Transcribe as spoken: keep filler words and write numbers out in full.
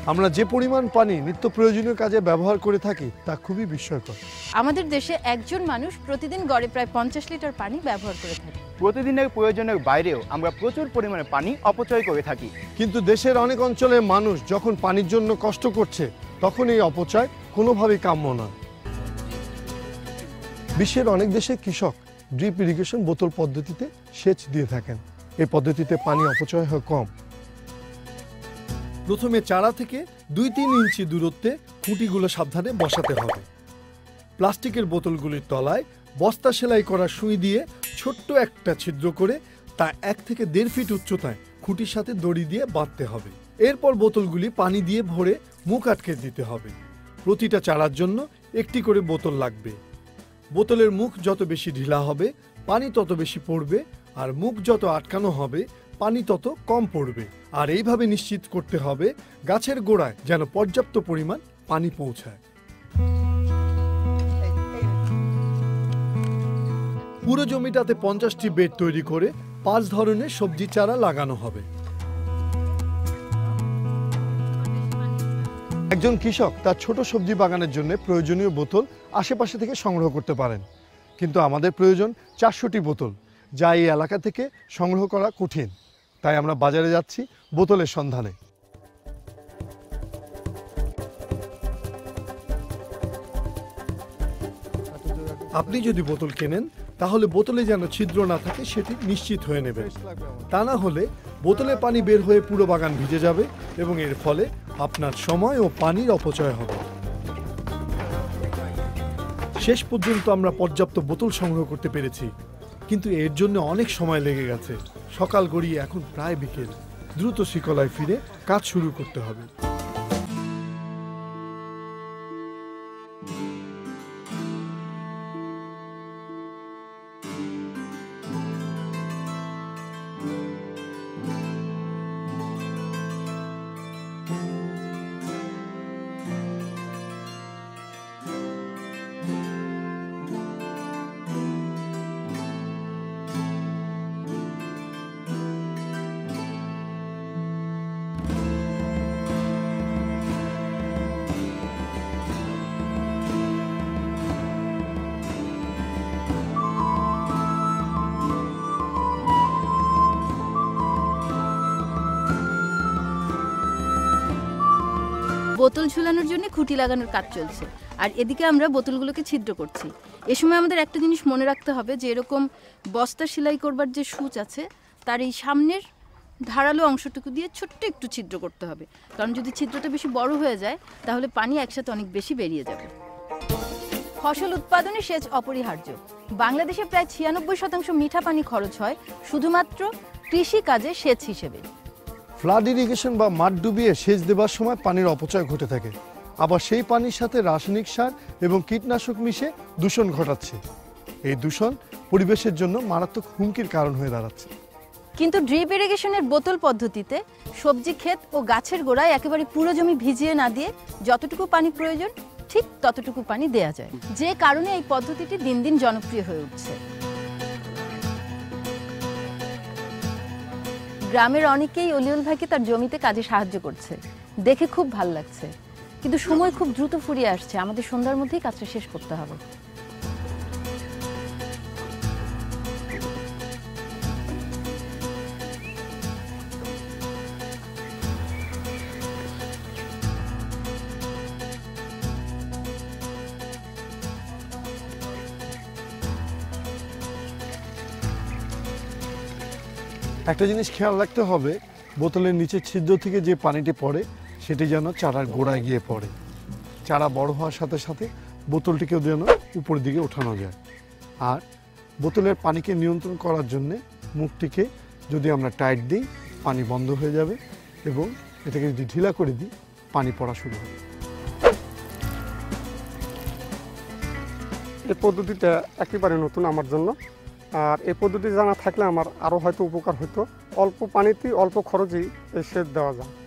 আমরা যে পরিমাণ পানি নিত্য প্রয়োজনীয় কাজে ব্যবহার করে থাকি তা খুবই বিস্ময়কর। আমাদের দেশে একজন মানুষ প্রতিদিন গড়ে প্রায় পঞ্চাশ লিটার পানি ব্যবহার করে থাকে। প্রতিদিনের প্রয়োজনের বাইরেও আমরা প্রচুর পরিমাণে পানি অপচয় করে থাকি। কিন্তু দেশের অনেক অঞ্চলের মানুষ যখন পানির জন্য কষ্ট করছে তখন এই অপচয় কোনোভাবেই কাম্য নয়। বিশ্বের অনেক দেশে কৃষক ড্রিপ ইরিগেশন বোতল পদ্ধতিতে সেচ দিয়ে থাকেন। এই পদ্ধতিতে পানি অপচয় হয় কম। প্রথমে চারা থেকে দুই তিন ইঞ্চি দূরত্বে খুঁটিগুলো সাবধানে বসাতে হবে। প্লাস্টিকের বোতলগুলির তলায় বস্তা সেলাই করা সুই দিয়ে ছোট্ট একটা ছিদ্র করে তা এক থেকে দেড় ফিট উচ্চতায় খুঁটির সাথে দড়ি দিয়ে বাঁধতে হবে। এরপর বোতলগুলি পানি দিয়ে ভরে মুখ আটকে দিতে হবে। প্রতিটা চারার জন্য একটি করে বোতল লাগবে। বোতলের মুখ যত বেশি ঢিলা হবে পানি তত বেশি পড়বে, আর মুখ যত আটকানো হবে পানি তত কম পড়বে। আর এইভাবে নিশ্চিত করতে হবে গাছের গোড়ায় যেন পর্যাপ্ত পরিমাণ পানি পৌঁছায়। পুরো জমিটাতে পঞ্চাশটি বেড তৈরি করে পাঁচ ধরনের সবজি চারা লাগানো হবে। একজন কৃষক তার ছোট সবজি বাগানের জন্য প্রয়োজনীয় বোতল আশেপাশে থেকে সংগ্রহ করতে পারেন, কিন্তু আমাদের প্রয়োজন চারশোটি বোতল, যা এই এলাকা থেকে সংগ্রহ করা কঠিন। তাই আমরা বাজারে যাচ্ছি বোতলের সন্ধানে। আপনি যদি বোতল কেনেন তাহলে বোতলে যেন ছিদ্র না থাকে সেটি নিশ্চিত হয়ে নেবেন। তা না হলে বোতলে পানি বের হয়ে পুরো বাগান ভিজে যাবে এবং এর ফলে আপনার সময় ও পানির অপচয় হবে। শেষ পর্যন্ত আমরা পর্যাপ্ত বোতল সংগ্রহ করতে পেরেছি, কিন্তু এর জন্য অনেক সময় লেগে গেছে। সকাল গড়িয়ে এখন প্রায় বিকেল। দ্রুত শিকলায় ফিরে কাজ শুরু করতে হবে। বোতল ঝুলানোর জন্য খুঁটি লাগানোর কাজ চলছে, আর এদিকে আমরা বোতলগুলোকে ছিদ্র করছি। এ সময় আমাদের একটা জিনিস মনে রাখতে হবে যে এরকম বস্তা সেলাই করবার যে সূচ আছে তার এই সামনের ধারালো অংশটুকু দিয়ে ছোট্ট একটু ছিদ্র করতে হবে, কারণ যদি ছিদ্রটা বেশি বড় হয়ে যায় তাহলে পানি একসাথে অনেক বেশি বেরিয়ে যাবে। ফসল উৎপাদনে সেচ অপরিহার্য। বাংলাদেশে প্রায় ছিয়ানব্বই শতাংশ মিঠা পানি খরচ হয় শুধুমাত্র কৃষি কাজে সেচ হিসেবে। ফ্লাড ইরিগেশন বা মাঠ ডুবিয়ে সেচ দেবার সময় পানির অপচয় ঘটে থাকে। আবার সেই পানির সাথে রাসায়নিক সার এবং কীটনাশক মিশে দূষণ ঘটাচ্ছে। এই দূষণ পরিবেশের জন্য মারাত্মক হুমকির কারণ হয়ে দাঁড়াচ্ছে। কিন্তু ড্রিপ ইরিগেশনের বোতল পদ্ধতিতে সবজি ক্ষেত ও গাছের গোড়ায় একেবারে পুরো জমি ভিজিয়ে না দিয়ে যতটুকু পানি প্রয়োজন ঠিক ততটুকু পানি দেয়া যায়, যে কারণে এই পদ্ধতিটি দিন দিন জনপ্রিয় হয়ে উঠছে। গ্রামের অনেকেই অলিউল ভাইকে তার জমিতে কাজে সাহায্য করছে, দেখে খুব ভালো লাগছে। কিন্তু সময় খুব দ্রুত ফুরিয়ে আসছে, আমাদের সন্ধ্যার মধ্যেই কাজটা শেষ করতে হবে। একটা জিনিস খেয়াল রাখতে হবে, বোতলের নিচে ছিদ্র থেকে যে পানিটি পড়ে সেটি যেন চারার গোড়ায় গিয়ে পড়ে। চারা বড় হওয়ার সাথে সাথে বোতলটিকেও যেন উপর দিকে ওঠানো যায়। আর বোতলের পানিকে নিয়ন্ত্রণ করার জন্যে মুখটিকে যদি আমরা টাইট দিই পানি বন্ধ হয়ে যাবে, এবং এটাকে যদি ঢিলা করে দিই পানি পড়া শুরু হবে। এই পদ্ধতিটা একেবারে নতুন আমার জন্য, আর এই পদ্ধতি জানা থাকলে আমার আরও হয়তো উপকার হতো। অল্প পানিতেই অল্প খরচেই এই সেচ দেওয়া যায়।